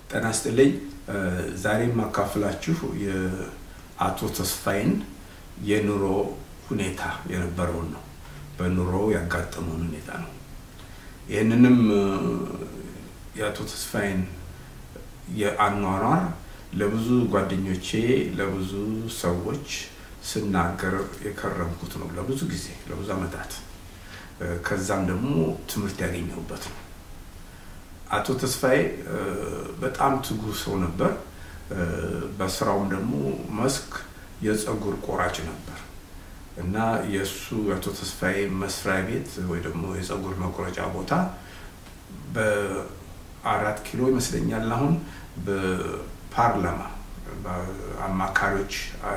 ጤና ይስጥልኝ ዛሬ ማካፈላችሁ የአቶ ተስፋዬን የኑሮ ሁኔታ የነበረው ነው በኑሮ ያጋጠመው ሁኔታ ነው ይሄንንም የአቶ ተስፋዬን የአኗኗር ለብዙ ጓደኞቼ ለብዙ ሰዎች ስናገር የከረምኩት ነው ለብዙ ጊዜ ለብዙ አመታት ከዛም ደግሞ ትምርት ያገኘሁበት ነው አቶ ተስፋዬ በጣም ትጉ ሰው ነበር በስራውም ደግሞ መስክ የፀጉር ቆራጭ ነበር እና የሱ አቶ ተስፋዬ መስሪያ ቤት ወይ ደግሞ የፀጉር መቆረጫ ቦታ በ4 ኪሎ ይመስለኛል አሁን በፓርላማ በአማካሪዎች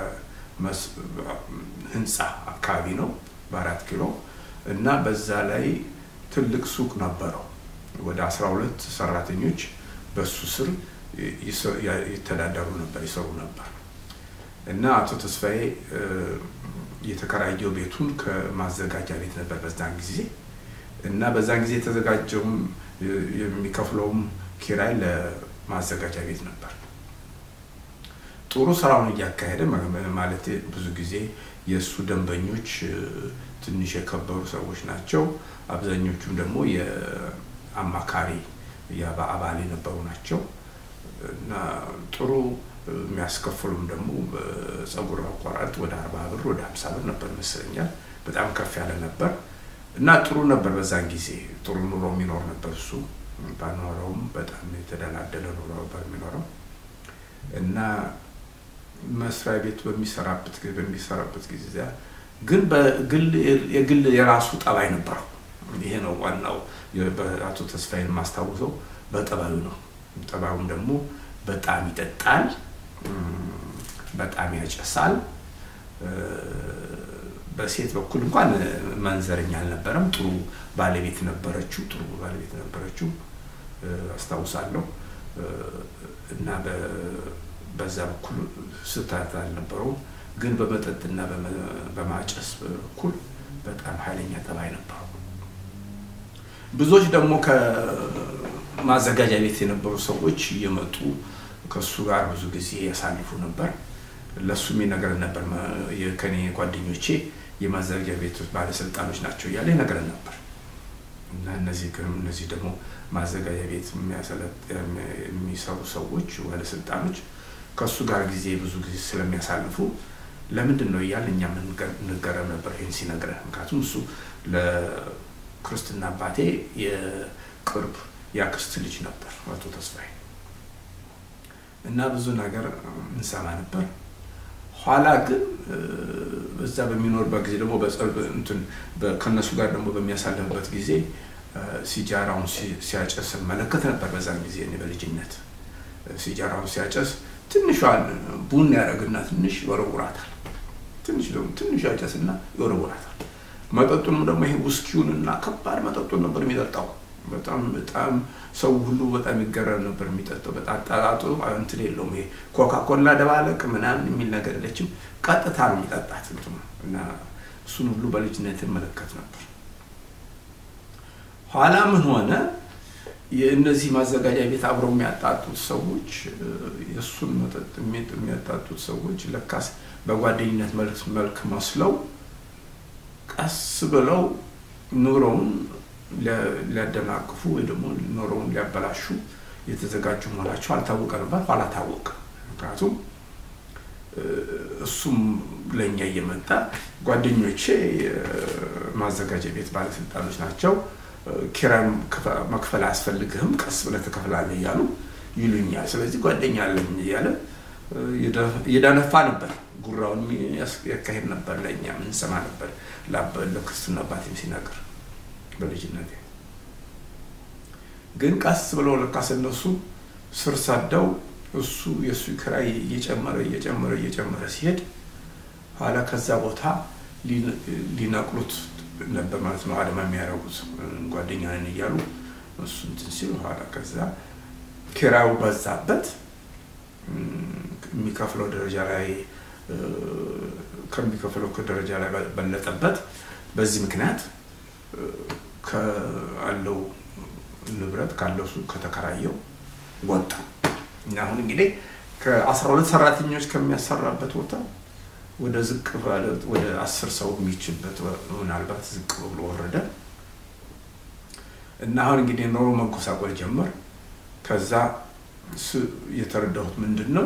ህንጻ አካባቢ ነው በ4 ኪሎ እና በዛ ላይ ትልቅ ሱቅ ነበረው ወደ 12 ሰራተኞች በሱ ስር ይተዳደሩ ነበር ይሰሩ ነበር እና አቶ ተስፋዬ የተከራየው ቤቱን ከማዘጋጃ ቤት ነበር በዛን ጊዜ እና በዛን ጊዜ ተዘጋጀው የሚከፍለውም ኪራይ ለማዘጋጃ ቤት ነበር ጥሩ ስራውን ያካሄደ ማለት ብዙ ጊዜ የሱ ደንበኞች ትንሽ የከበሩ ሰዎች ናቸው አብዛኞቹም ደግሞ የአማካሪ ያባአባሊ ነበሩ ናቸው እና ጥሩ የሚያስከፍሉም ደግሞ ፀጉር አቋራጭ ወደ 40 ብር ወደ 50 ብር ነበር መስለኛል በጣም ከፍ ያለ ነበር እና ጥሩ ነበር በዛን ጊዜ ጥሩ ኑሮ የሚኖር ነበር እሱ ባኖረውም በጣም የተደላደለ ኑሮ ነበር የሚኖረው እና መስሪያ ቤት በሚሰራበት ጊዜ ግን የግል የራሱ ጠባይ ነበር ይሄ ነው ዋናው በአቶ ተስፋዬን ማስተዋወሰው በጠባዩ ነው ጠባዩም ደግሞ በጣም ይጠጣል በጣም ያጨሳል በሴት በኩል እንኳን ማንዘረኛ አልነበረም ጥሩ ባለቤት ነበረችው አስተዋውሳለሁ እና በዛ በኩል ስታት አልነበረው ግን በመጠጥና በማጨስ በኩል በጣም ኃይለኛ ጠባይ ነበር ብዙዎች ደግሞ ከማዘጋጃ ቤት የነበሩ ሰዎች እየመጡ ከሱ ጋር ብዙ ጊዜ ያሳልፉ ነበር ለሱም ይነገር ነበር የከኔ ጓደኞቼ የማዘጋጃ ቤት ባለስልጣኖች ናቸው ያለ ነገር ነበር እና እነዚህ ደግሞ ማዘጋጃ ቤት የሚሰሩ ሰዎች ባለስልጣኖች ከሱ ጋር ጊዜ ብዙ ጊዜ ስለሚያሳልፉ ለምንድን ነው ያለኛ ምን ንገረም ነበር ይሄን ሲነግረን ምክንያቱም እሱ ለክርስትና አባቴ የቅርብ ያክስት ልጅ ነበር አቶ ተስፋዬ እና ብዙ ነገር እንሰማ ነበር ኋላ ግን በዛ በሚኖርበት ጊዜ ደግሞ ከነሱ ጋር ደግሞ በሚያሳልፍበት ጊዜ ሲጃራውን ሲያጨስ መለከት ነበር በዛን ጊዜ እኔ በልጅነት ሲጃራውን ሲያጨስ ትንሿን ቡን ያረግና ትንሽ ወረውራታል ትንሽ ያጨስና ይወረውራታል መጠጡንም ደግሞ ይሄ ውስኪውንና ከባድ መጠጡን ነበር የሚጠጣው በጣም ሰው ሁሉ በጣም ይገረም ነበር የሚጠጣው በጣም ጣጣጡ እንትን የለውም ይሄ ኮካኮላ ደባለቅ ምናምን የሚል ነገር የለችም ቀጥታ ነው የሚጠጣት እና እሱን ሁሉ በልጅነት መለከት ነበር ኋላ ምን ሆነ የእነዚህ ማዘጋጃ ቤት አብረው የሚያጣጡት ሰዎች የሱን መጠጥ የሚያጣጡት ሰዎች ለካስ በጓደኝነት መልክ መስለው ቀስ ብለው ኑሮውን ሊያደናቅፉ ወይ ደግሞ ኑሮውን ሊያበላሹ የተዘጋጁ መሆናቸው አልታወቀም ኋላ ታወቀ ምክንያቱም እሱም ለኛ እየመጣ ጓደኞቼ ማዘጋጃ ቤት ባለስልጣኖች ናቸው ኪራይ መክፈል አስፈልግህም ቀስ ብለህ ተከፍላለህ ያሉ ይሉኛል ስለዚህ ጓደኛ አለኝ ያለ የዳነፋ ነበር ጉራውን ያካሄድ ነበር ለኛ ምን ሰማ ነበር ለክርስትና አባቴም ሲናገር በልጅነቴ ግን ቀስ ብለው ለካሰነሱ ስር ሳደው እሱ የሱ ኪራይ እየጨመረ ሲሄድ ኋላ ከዛ ቦታ ሊናቅሉት ነበር ማለት ነው አድማ የሚያረጉት ጓደኛ ነን ይያሉ እሱ እንትን ሲሉ ኋላ ከዛ ኪራዩ በዛበት የሚከፍለው ደረጃ ላይ ከሚከፍለው ደረጃ ላይ በለጠበት በዚህ ምክንያት ካለው ንብረት ካለው ሱቅ ከተከራየው ወጣ እና አሁን እንግዲህ ከ12 ሰራተኞች ከሚያሰራበት ቦታ ወደ ዝቅ ባለ ወደ 10 ሰው የሚችልበት ምናልባት ዝቅ ብሎ ወረደ እና አሁን እንግዲህ ኑሮ መንኮሳቆል ጀመር ከዛ የተረዳሁት ምንድነው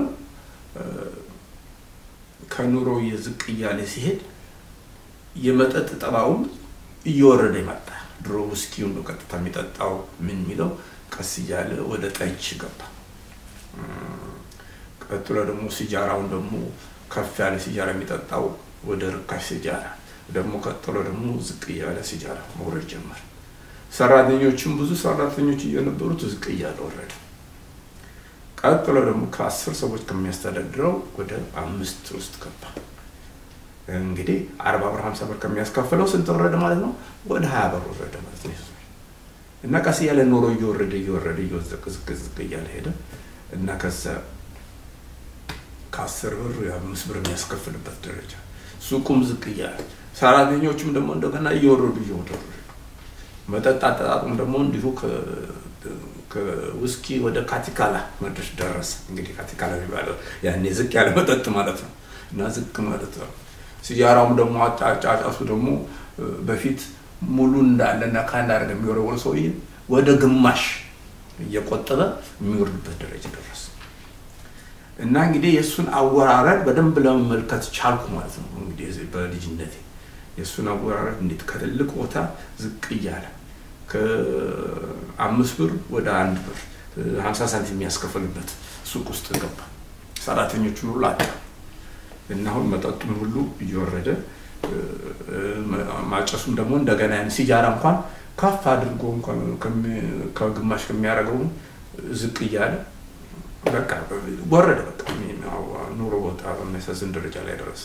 ከኑሮ የዝቅ እያለ ሲሄድ የመጠጥ ጠባውን እየወረደ ይመጣ ድሮ ውስኪውን ነው ቀጥታ የሚጠጣው ምን ሚለው ቀስ እያለ ወደ ጠጅ ገባ ቀጥሎ ደግሞ ሲጃራውን ደግሞ ከፍ ያለ ሲጃራ የሚጠጣው ወደ ርካሽ ሲጃራ ደግሞ ቀጥሎ ደግሞ ዝቅ እያለ ሲጃራ መውረድ ጀመረ ሰራተኞችም ብዙ ሰራተኞች እየነበሩት ዝቅ እያለ ወረደ ቀጥሎ ደግሞ ከ10 ሰዎች ከሚያስተዳድረው ወደ 5 ውስጥ ገባ እንግዲህ 40 ብር 50 ብር ከሚያስከፍለው ስንት ወረደ ማለት ነው ወደ 20 ብር ወረደ ማለት ነው እና ቀስ ያለ ኑሮ እየወረደ ዝቅ እያለ ሄደ እና ከዛ ከ10 ብር 5 ብር የሚያስከፍልበት ደረጃ ሱቁም ዝቅ እያለ ሰራተኞችም ደግሞ እንደገና እየወረዱ መጠጥ አጠጣጡም ደግሞ እንዲሁ ከውስኪ ወደ ካቲካላ መድረስ ደረሰ እንግዲህ ካቲካላ የሚባለው ያኔ ዝቅ ያለ መጠጥ ማለት ነው እና ዝቅ ማለት ነው ሲጃራውም ደግሞ አጫጫሱ ደግሞ በፊት ሙሉ እንዳለና ካንዳ አረገ የሚወረወር ሰውዬ ወደ ግማሽ እየቆጠበ የሚወርድበት ደረጃ ደረሰ እና እንግዲህ የሱን አወራረድ በደንብ ለመመልከት ቻልኩ ማለት ነው እንግዲህ በልጅነቴ የሱን አወራረድ እንዴት ከትልቅ ቦታ ዝቅ እያለ ከ5 ብር ወደ 1 ብር 50 ሳንቲም የሚያስከፍልበት ሱቅ ውስጥ ገባ ሰራተኞቹን ሁሉ አጣ እና አሁን መጠጡን ሁሉ እየወረደ ማጨሱም ደግሞ እንደገና ሲጃራ እንኳን ከፍ አድርጎ እንኳን ከግማሽ ከሚያረጋው ዝቅ እያለ በቃ ወረደ በቃ ኑሮ ወጣ በሚያሳዝን ደረጃ ላይ ደረሰ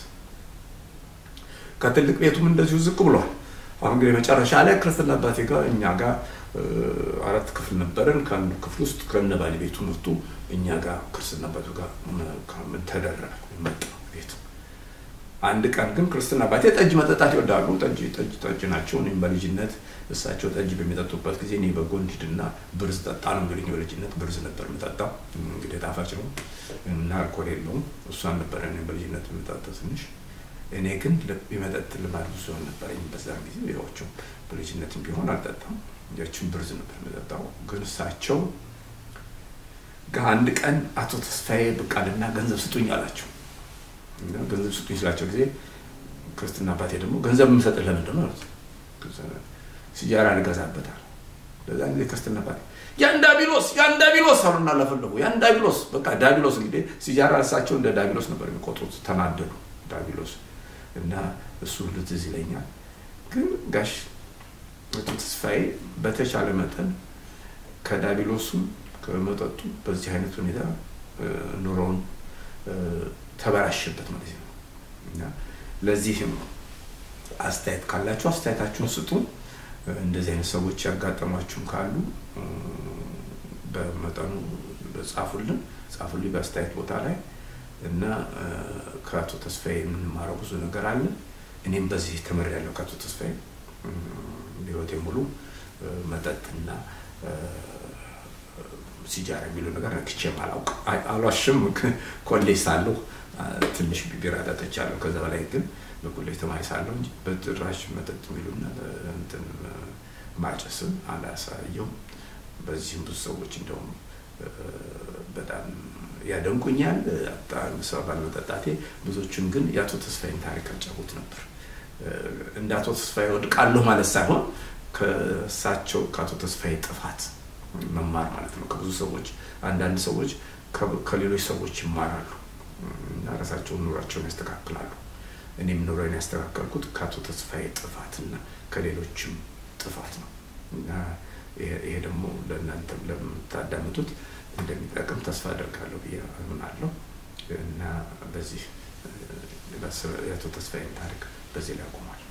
ከትልቅ ቤቱም እንደዚሁ ዝቅ ብሏል አሁን እንግዲህ መጨረሻ ላይ ክርስትና አባቴ ጋር እኛ ጋር 4 ክፍል ነበርን ከአንዱ ክፍል ውስጥ ከነባሊ ቤቱ መጥቶ እኛ ጋር ክርስትና አባቱ ጋር ምን ተደረገ መጣ ቤቱ አንድ ቀን ግን ክርስትና አባቴ ጠጅ መጠጣት ይወዳሉ ጠጅ ናቸው እኔም በልጅነት እሳቸው ጠጅ በሚጠጡበት ጊዜ እኔ በጎን ሂድና ብርዝ ጠጣ ነው እንግዲህ በልጅነት ብርዝ ነበር የምጠጣው እንግዲህ ጣፋጭ ነው እና አልኮል የለውም እሷን ነበር እኔ በልጅነት የምጠጣው ትንሽ እኔ ግን ለመጠጥ ልማድ ብዙ ነበርኝ በዛ ጊዜ ያዎቹ በልጅነትም ቢሆን አልጠጣም ያችን ብርዝ ነበር የምጠጣው ግን እሳቸው አንድ ቀን አቶ ተስፋዬ በቃልና ገንዘብ ስጡኝ አላቸው እና ገንዘብ ስጡኝ ስላቸው ጊዜ ክርስትና አባቴ ደግሞ ገንዘብ የምሰጥህ ለምንድን ነው አሉት ሲጃራ ልገዛበታል ለዛ ጊዜ ክርስትና አባቴ ያንዳቢሎስ አሉና ለፈለጉ ያንዳቢሎስ በቃ ዳቢሎስ እንግዲህ ሲጃራ እሳቸው እንደ ዳቢሎስ ነበር የሚቆጥሩት ተናደዱ ዳቢሎስ እና እሱ ልትዝ ይለኛል ግን ጋሽ ተስፋዬ በተቻለ መጠን ከዳቢሎሱ ከመጠጡ በዚህ አይነት ሁኔታ ኑሮውን ተበላሽበት ማለት ነው እና ለዚህም አስተያየት ካላችሁ አስተያየታችሁን ስጡ እንደዚህ አይነት ሰዎች ያጋጠማችሁን ካሉ በመጠኑ ጻፉልኝ በአስተያየት ቦታ ላይ እና ከአቶ ተስፋዬ የምንማረው ብዙ ነገር አለ እኔም በዚህ ተመሪያለሁ ከአቶ ተስፋዬ ቢሮቴ ሙሉ መጠጥና ሲጃራ የሚለው ነገር ነክቼ ማላውቅ አሏሽም ኮሌጅ ሳለሁ ትንሽ ቢራ ጠጥቻለሁ ከዛ በላይ ግን በኮሌጅ ተማሪ ሳለሁ እንጂ በድራሽ መጠጥ የሚሉና እንትን ማጨስም አላሳየውም በዚህም ብዙ ሰዎች እንደውም በጣም ያደንቁኛል ሰባል መጠጣቴ ብዙዎችን ግን ያቶ ተስፋዬን ታሪክ አጫውት ነበር እንዳቶ ተስፋዬ ወድቃለሁ ማለት ሳይሆን ከሳቸው ካቶ ተስፋዬ ጥፋት መማር ማለት ነው ከብዙ ሰዎች አንዳንድ ሰዎች ከሌሎች ሰዎች ይማራሉ እና ራሳቸውን ኑሯቸውን ያስተካክላሉ እኔም ኑሮዬን ያስተካከልኩት ካቶ ተስፋዬ ጥፋትና ከሌሎችም ጥፋት ነው እና ይሄ ደግሞ ለእናንተም ለምታዳምጡት እንደሚጠቅም ተስፋ አደርጋለሁ ብዬ እና በዚህ ያቶ ተስፋዬን ታሪክ በዚህ ላይ አቆማለሁ